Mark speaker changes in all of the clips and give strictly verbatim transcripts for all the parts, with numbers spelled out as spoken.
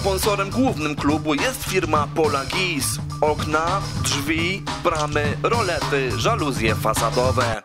Speaker 1: Sponsorem głównym klubu jest firma Polagis. Okna, drzwi, bramy, rolety, żaluzje fasadowe.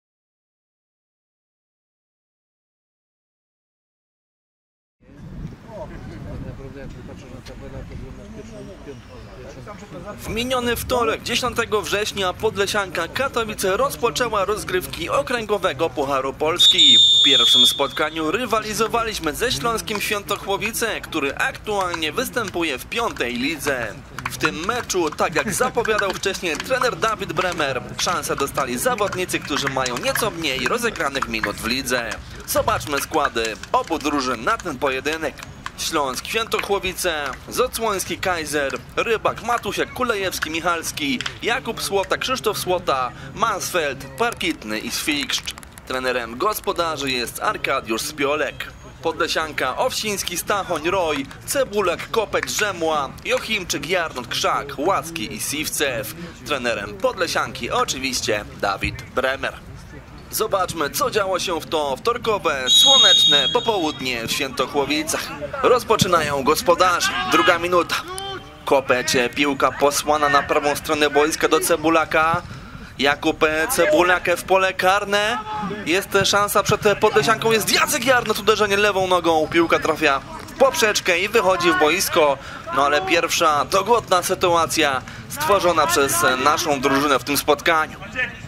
Speaker 1: W miniony wtorek, dziesiątego września, Podlesianka Katowice rozpoczęła rozgrywki okręgowego Pucharu Polski. W pierwszym spotkaniu rywalizowaliśmy ze Śląskiem Świętochłowice, który aktualnie występuje w piątej lidze. W tym meczu, tak jak zapowiadał wcześniej trener Dawid Bremer, szansę dostali zawodnicy, którzy mają nieco mniej rozegranych minut w lidze. Zobaczmy składy obu drużyn na ten pojedynek. Śląsk Świętochłowice, Zocłoński Kaiser, Rybak, Matusiak, Kulejewski, Michalski, Jakub Słota, Krzysztof Słota, Mansfeld, Parkitny i Sfikszcz. Trenerem gospodarzy jest Arkadiusz Spiolek. Podlesianka Owsiński, Stachoń, Roy, Cebulak, Kopeć, Rzemła, Jochimczyk, Jarnot, Krzak, Łacki i Siwcew. Trenerem Podlesianki oczywiście Dawid Bremer. Zobaczmy, co działo się w to wtorkowe, słoneczne popołudnie w Świętochłowicach. Rozpoczynają gospodarze. Druga minuta. Kopeć, piłka posłana na prawą stronę boiska do Cebulaka. Jakub Cebulak w pole karne. Jest szansa przed Podlesianką. Jest Jacek Jarnot, uderzenie lewą nogą. Piłka trafia w poprzeczkę i wychodzi w boisko. No ale pierwsza dogodna sytuacja stworzona przez naszą drużynę w tym spotkaniu.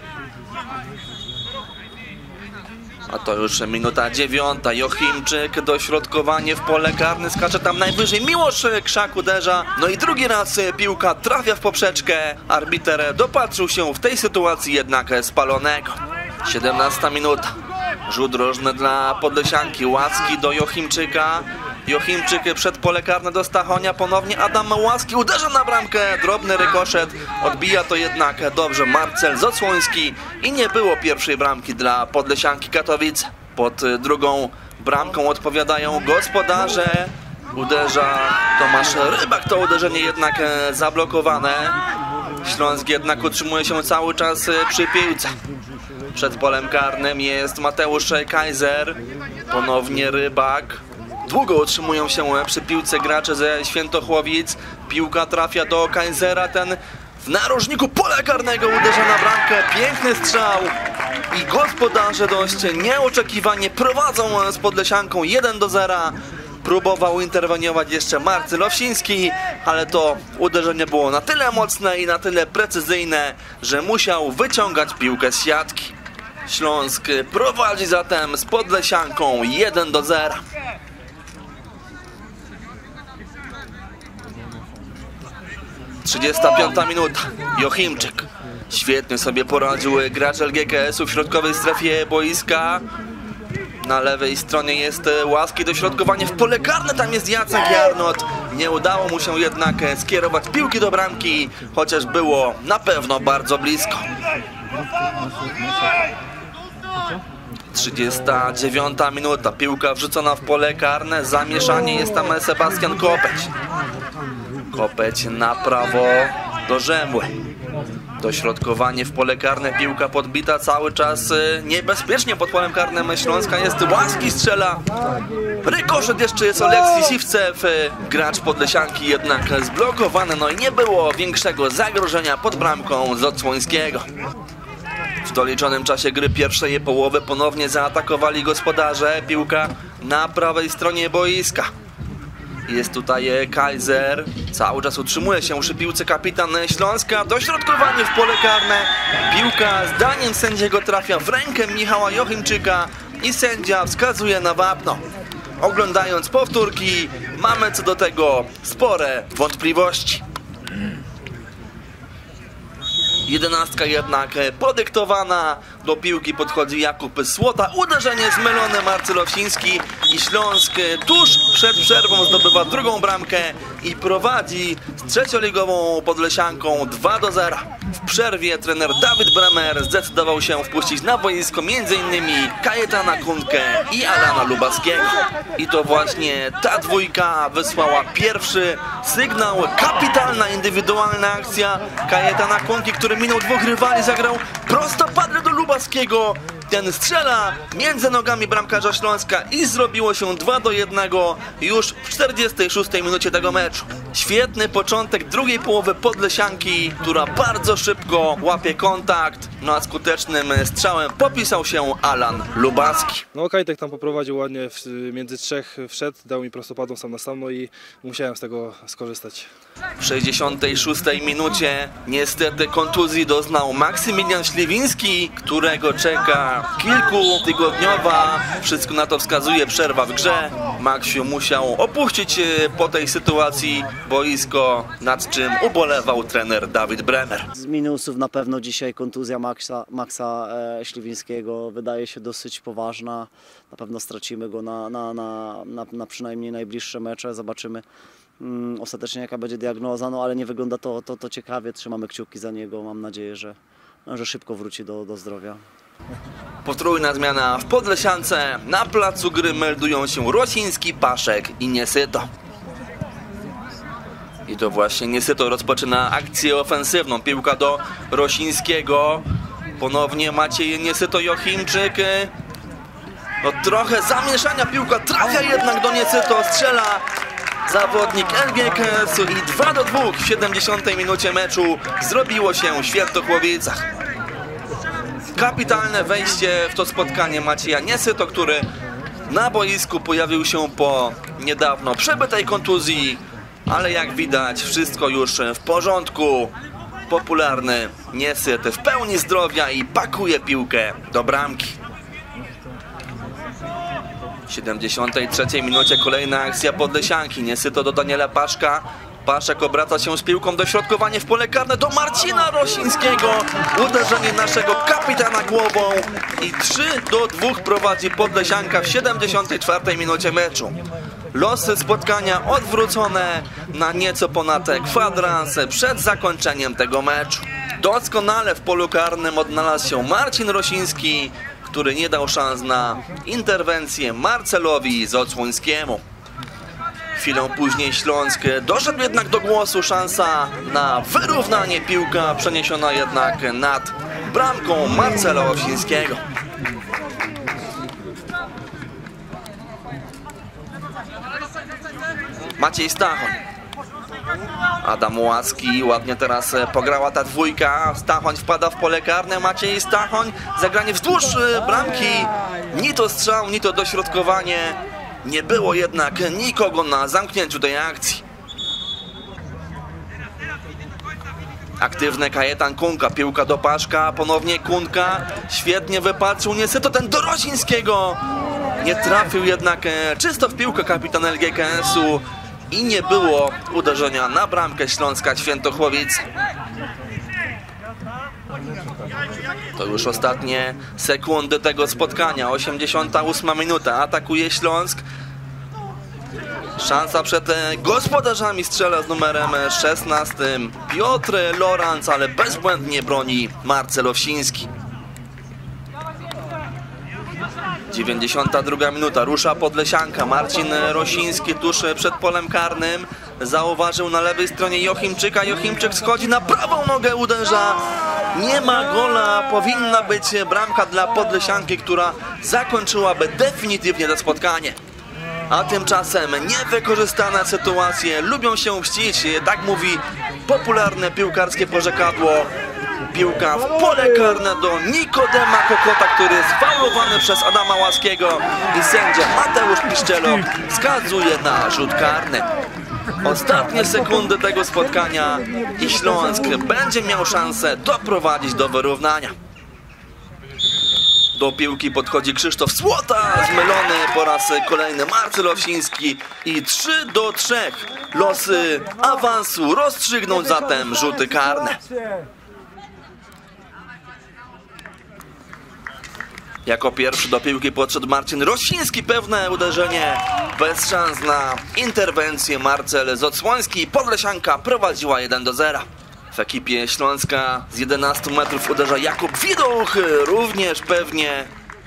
Speaker 1: A to już minuta dziewiąta. Jochimczyk, dośrodkowanie w pole karne, skacze tam najwyżej. Miłosz Krzak uderza. No i drugi raz piłka trafia w poprzeczkę. Arbiter dopatrzył się w tej sytuacji jednak spalonego. siedemnasta minuta. Rzut rożny dla Podlesianki. Łacki do Jochimczyka. Jochimczyk przed pole karne do Stachonia. Ponownie Adam Łaski uderza na bramkę. Drobny rykoszet. Odbija to jednak dobrze Marcel Zocłoński. I nie było pierwszej bramki dla Podlesianki Katowice. Pod drugą bramką odpowiadają gospodarze. Uderza Tomasz Rybak. To uderzenie jednak zablokowane. Śląsk jednak utrzymuje się cały czas przy piłce. Przed polem karnym jest Mateusz Kaiser. Ponownie Rybak. Długo utrzymują się przy piłce gracze ze Świętochłowic. Piłka trafia do Kaisera. Ten w narożniku pola karnego uderza na bramkę. Piękny strzał. I gospodarze dość nieoczekiwanie prowadzą z Podlesianką jeden do zera. Próbował interweniować jeszcze Marcel Owsiński, ale to uderzenie było na tyle mocne i na tyle precyzyjne, że musiał wyciągać piłkę z siatki. Śląsk prowadzi zatem z Podlesianką jeden do zera. trzydziesta piąta minuta. Jochimczyk. Świetnie sobie poradził gracz L G K S-u w środkowej strefie boiska. Na lewej stronie jest Łaski, dośrodkowanie w pole karne, tam jest Jacek Jarnot. Nie udało mu się jednak skierować piłki do bramki, chociaż było na pewno bardzo blisko. trzydziesta dziewiąta minuta. Piłka wrzucona w pole karne, zamieszanie, jest tam Sebastian Kopeć. Kopeć na prawo do Rzemły. Dośrodkowanie w pole karne, piłka podbita cały czas niebezpiecznie pod polem karnym Śląska. Jest Łaski, strzela. Rykoszet jeszcze jest Oleksij Siwcew. Gracz Podlesianki jednak zblokowany. No i nie było większego zagrożenia pod bramką Zocłońskiego. W doliczonym czasie gry pierwszej połowy ponownie zaatakowali gospodarze. Piłka na prawej stronie boiska. Jest tutaj Kaiser. Cały czas utrzymuje się przy piłce kapitan Śląska. Dośrodkowanie w pole karne. Piłka zdaniem sędziego trafia w rękę Michała Jochimczyka i sędzia wskazuje na wapno. Oglądając powtórki, mamy co do tego spore wątpliwości. Jedenastka jednak podyktowana. Do piłki podchodzi Jakub Słota. Uderzenie zmylone, Marcel Owsiński. I Śląsk tuż przed przerwą zdobywa drugą bramkę i prowadzi z trzecioligową Podlesianką dwa do zera. W przerwie trener Dawid Bremer zdecydował się wpuścić na boisko między innymi Kajetana Kunkę i Alana Lubaskiego. I to właśnie ta dwójka wysłała pierwszy sygnał. Kapitalna indywidualna akcja Kajetana Kunki, który minął dwóch rywali, zagrał prostopadle do Lubaskiego. Ten strzela między nogami bramkarza Śląska i zrobiło się dwa do jednego już w czterdziestej szóstej minucie tego meczu. Świetny początek drugiej połowy Podlesianki, która bardzo szybko łapie kontakt. No a skutecznym strzałem popisał się Alan Lubaski.
Speaker 2: No Kajtek tam poprowadził ładnie, w, między trzech wszedł, dał mi prostopadłą sam na sam, no i musiałem z tego skorzystać.
Speaker 1: W sześćdziesiątej szóstej minucie niestety kontuzji doznał Maksymilian Śliwiński, którego czeka kilkutygodniowa, wszystko na to wskazuje, przerwa w grze. Maksiu musiał opuścić po tej sytuacji boisko, nad czym ubolewał trener Dawid Bremer.
Speaker 3: Z minusów na pewno dzisiaj kontuzja Maxa, Maxa e, Śliwińskiego wydaje się dosyć poważna. Na pewno stracimy go na, na, na, na, na przynajmniej najbliższe mecze. Zobaczymy mm, ostatecznie jaka będzie diagnoza, no ale nie wygląda to, to, to ciekawie. Trzymamy kciuki za niego. Mam nadzieję, że, no, że szybko wróci do, do zdrowia.
Speaker 1: Potrójna zmiana w Podlesiance. Na placu gry meldują się Rosiński, Paszek i Niesyto. I to właśnie Niesyto rozpoczyna akcję ofensywną. Piłka do Rosińskiego. Ponownie Maciej Niesyto, Jochimczyk. No trochę zamieszania, piłka trafia jednak do Niesyto. Strzela zawodnik L G K S-u i dwa do dwóch w siedemdziesiątej minucie meczu zrobiło się w Świętochłowicach. Kapitalne wejście w to spotkanie Macieja Niesyto, który na boisku pojawił się po niedawno przebytej kontuzji, ale jak widać wszystko już w porządku. Popularny Niesyt w pełni zdrowia i pakuje piłkę do bramki. W siedemdziesiątej trzeciej minucie kolejna akcja Podlesianki. Niesyto do Daniela Paszka. Paszek obraca się z piłką, dośrodkowanie w pole karne do Marcina Rosińskiego. Uderzenie naszego kapitana głową i trzy do dwóch prowadzi Podlesianka w siedemdziesiątej czwartej minucie meczu. Losy spotkania odwrócone na nieco ponad kwadrans przed zakończeniem tego meczu. Doskonale w polu karnym odnalazł się Marcin Rosiński, który nie dał szans na interwencję Marcelowi Zocłońskiemu. Chwilę później Śląsk doszedł jednak do głosu, szansa na wyrównanie, piłka przeniesiona jednak nad bramką Marcela Owsińskiego. Maciej Stachoń. Adam Łaski, ładnie teraz pograła ta dwójka. Stachoń wpada w pole karne, Maciej Stachoń, zagranie wzdłuż bramki. Ni to strzał, ni to dośrodkowanie. Nie było jednak nikogo na zamknięciu tej akcji. Aktywny Kajetan Kunka, piłka do Paszka, ponownie Kunka. Świetnie wypatrzył Niesyto, ten do Rosińskiego. Nie trafił jednak czysto w piłkę kapitan L G K S-u. I nie było uderzenia na bramkę Śląska Świętochłowice. To już ostatnie sekundy tego spotkania. osiemdziesiąta ósma minuta. Atakuje Śląsk. Szansa przed gospodarzami, strzela z numerem szesnastym Piotr Lorenz, ale bezbłędnie broni Marcel Owsiński. dziewięćdziesiąta druga minuta, rusza Podlesianka. Marcin Rosiński tuż przed polem karnym. Zauważył na lewej stronie Jochimczyka. Jochimczyk schodzi na prawą nogę, uderza. Nie ma gola. Powinna być bramka dla Podlesianki, która zakończyłaby definitywnie to spotkanie. A tymczasem niewykorzystane sytuacje lubią się mścić. Tak mówi popularne piłkarskie porzekadło. Piłka w pole karne do Nikodema Kokota, który jest faulowany przez Adama Łaskiego i sędzia Mateusz Piszczelo wskazuje na rzut karny. Ostatnie sekundy tego spotkania i Śląsk będzie miał szansę doprowadzić do wyrównania. Do piłki podchodzi Krzysztof Słota, zmylony po raz kolejny Marcel Owsiński i trzy do trzech. Losy awansu rozstrzygną zatem rzuty karne. Jako pierwszy do piłki podszedł Marcin Rosiński, pewne uderzenie, bez szans na interwencję. Marcel Zocłoński, Podlesianka prowadziła jeden do zera. W ekipie Śląska z jedenastu metrów uderza Jakub Widuch, również pewnie.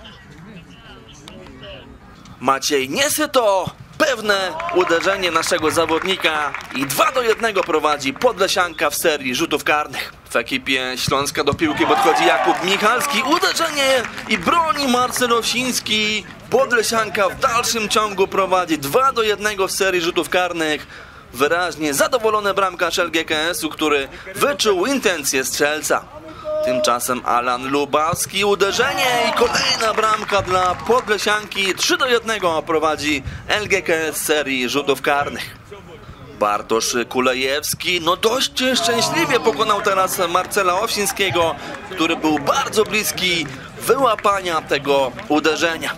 Speaker 1: Maciej Niesyto, pewne uderzenie naszego zawodnika i dwa do jednego prowadzi Podlesianka w serii rzutów karnych. W ekipie Śląska do piłki podchodzi Jakub Michalski. Uderzenie i broni Marcel Owsiński. Podlesianka w dalszym ciągu prowadzi dwa do jednego w serii rzutów karnych. Wyraźnie zadowolony bramkarz L G K S u, który wyczuł intencje strzelca. Tymczasem Alan Lubawski, uderzenie i kolejna bramka dla Podlesianki. trzy do jednego prowadzi L G K S serii rzutów karnych. Bartosz Kulejewski, no dość szczęśliwie pokonał teraz Marcela Owsińskiego, który był bardzo bliski wyłapania tego uderzenia.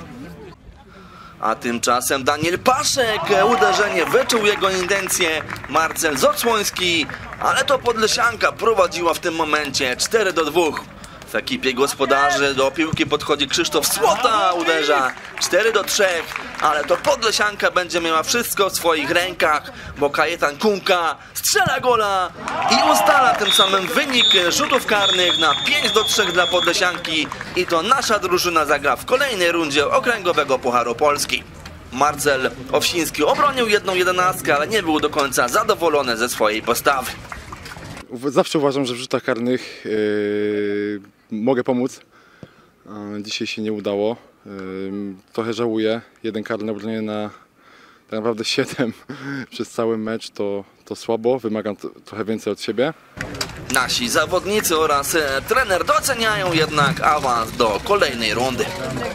Speaker 1: A tymczasem Daniel Paszek, uderzenie, wyczuł jego intencje Marcel Zocłoński, ale to Podlesianka prowadziła w tym momencie cztery do dwóch. W ekipie gospodarzy do piłki podchodzi Krzysztof Słota, uderza cztery do trzech, ale to Podlesianka będzie miała wszystko w swoich rękach, bo Kajetan Kunka strzela gola i ustala tym samym wynik rzutów karnych na pięć do trzech dla Podlesianki i to nasza drużyna zagra w kolejnej rundzie okręgowego Pucharu Polski. Marcel Owsiński obronił jedną jedenastkę, ale nie był do końca zadowolony ze swojej postawy.
Speaker 4: Zawsze uważam, że w rzutach karnych yy, mogę pomóc. Yy, dzisiaj się nie udało. Yy, trochę żałuję. Jeden karny obroniony na tak naprawdę siedem przez cały mecz to, to słabo. Wymagam t- trochę więcej od siebie.
Speaker 1: Nasi zawodnicy oraz e, trener doceniają jednak awans do kolejnej rundy.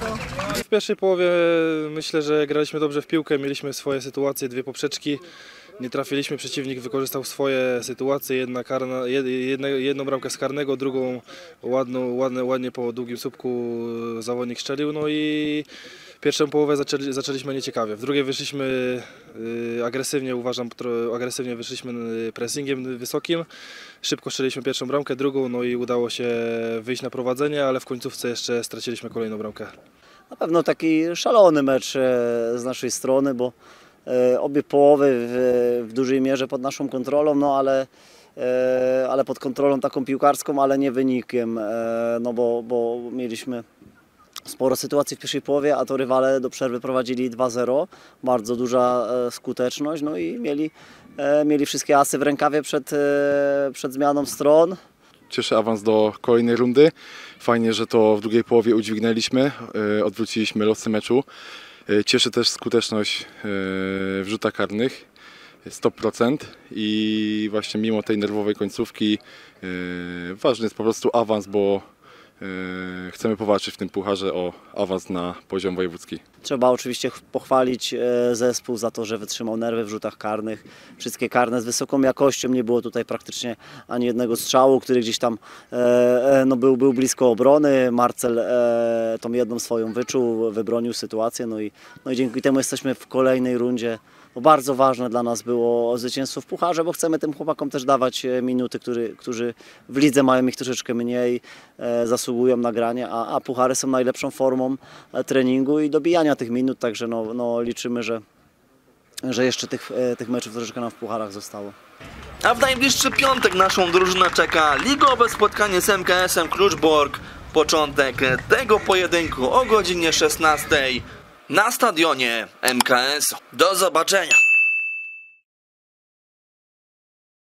Speaker 2: W pierwszej połowie myślę, że graliśmy dobrze w piłkę, mieliśmy swoje sytuacje, dwie poprzeczki. Nie trafiliśmy, przeciwnik wykorzystał swoje sytuacje, jedna karna, jedna, jedną bramkę z karnego, drugą ładną, ładnie, ładnie po długim słupku zawodnik strzelił. No i pierwszą połowę zaczęli, zaczęliśmy nieciekawie. W drugiej wyszliśmy y, agresywnie, uważam, tro, agresywnie wyszliśmy pressingiem wysokim. Szybko strzeliliśmy pierwszą bramkę, drugą, no i udało się wyjść na prowadzenie, ale w końcówce jeszcze straciliśmy kolejną bramkę.
Speaker 3: Na pewno taki szalony mecz z naszej strony, bo obie połowy w, w dużej mierze pod naszą kontrolą, no ale, ale pod kontrolą taką piłkarską, ale nie wynikiem, no bo, bo mieliśmy sporo sytuacji w pierwszej połowie, a to rywale do przerwy prowadzili dwa zero, bardzo duża skuteczność, no i mieli, mieli wszystkie asy w rękawie przed, przed zmianą stron.
Speaker 4: Cieszę awans do kolejnej rundy. Fajnie, że to w drugiej połowie udźwignęliśmy, yy, odwróciliśmy losy meczu. Cieszy też skuteczność w rzutach karnych, sto procent i właśnie mimo tej nerwowej końcówki ważny jest po prostu awans, bo chcemy powalczyć w tym pucharze o awans na poziom wojewódzki.
Speaker 3: Trzeba oczywiście pochwalić zespół za to, że wytrzymał nerwy w rzutach karnych. Wszystkie karne z wysoką jakością, nie było tutaj praktycznie ani jednego strzału, który gdzieś tam no, był, był blisko obrony. Marcel tą jedną swoją wyczuł, wybronił sytuację, no i, no i dzięki temu jesteśmy w kolejnej rundzie. Bo bardzo ważne dla nas było zwycięstwo w pucharze, bo chcemy tym chłopakom też dawać minuty, który, którzy w lidze mają ich troszeczkę mniej, e, zasługują na granie, a, a puchary są najlepszą formą treningu i dobijania tych minut, także no, no liczymy, że, że jeszcze tych, e, tych meczów troszeczkę nam w pucharach zostało.
Speaker 1: A w najbliższy piątek naszą drużynę czeka ligowe spotkanie z M K S em Kluczbork. Początek tego pojedynku o godzinie szesnastej na stadionie M K S. Do zobaczenia!